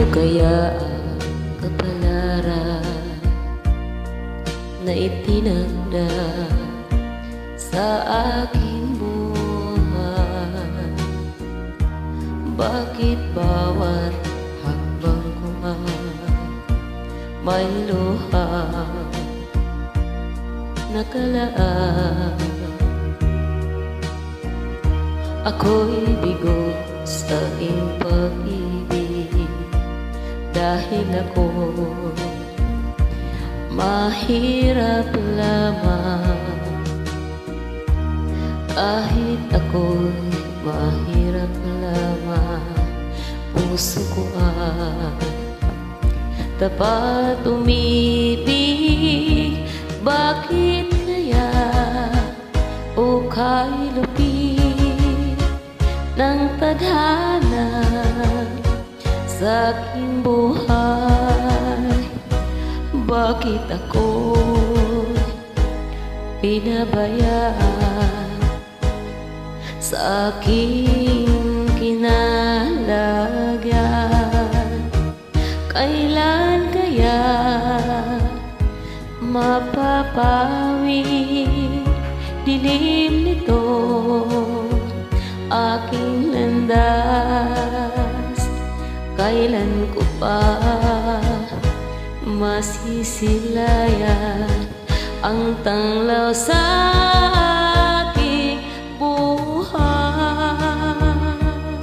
kaya ang kapalaran na itinakda sa aking buhay? Bakit bawat hakbang ko ay may luha nakalaan? Ako'y bigo sa iyong pag-ibig dahil ako mahirap lamang. Kahit ako'y mahirap lamang, puso ko ay tapat umibig. Bakit kaya o kay lupit ng tadhana sa aking buhay? Bakit ako pinabayaan sa aking kinalagyan? Kailan kaya mapapawi dilim nito aking landas? Kailan ko pa masisilayan ang tanglaw sa aking buhay?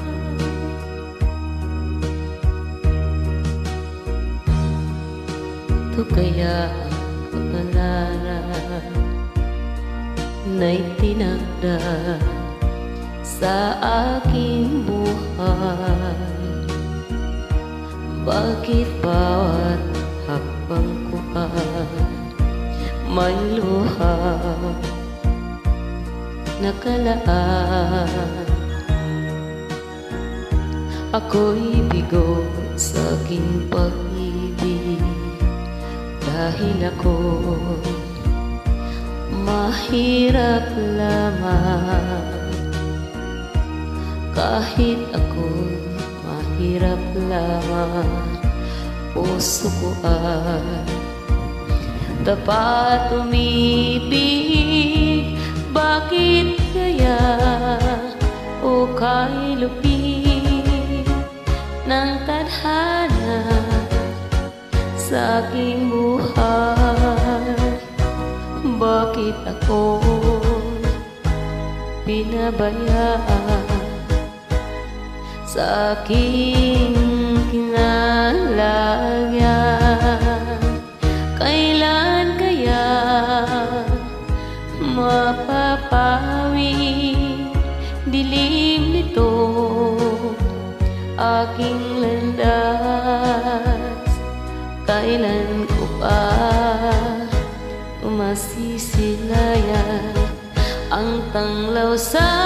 Ito kaya ang kapalaran na itinakda sa aking buhay? Bakit bawat hakbang ko ay may luha nakalaan? Ako'y bigo sa aking pag-ibig dahil ako mahirap lamang. Kahit ako'y mahirap lamang, puso ko ay tapat umibig. Bakit kaya o kay lupit ng tadhana sa aking buhay? Bakit ako pinabayaan sa aking kinalagyan? Kailan kaya mapapawi dilim nito aking landas? Kailan ko pa masisilayan ang tanglaw sa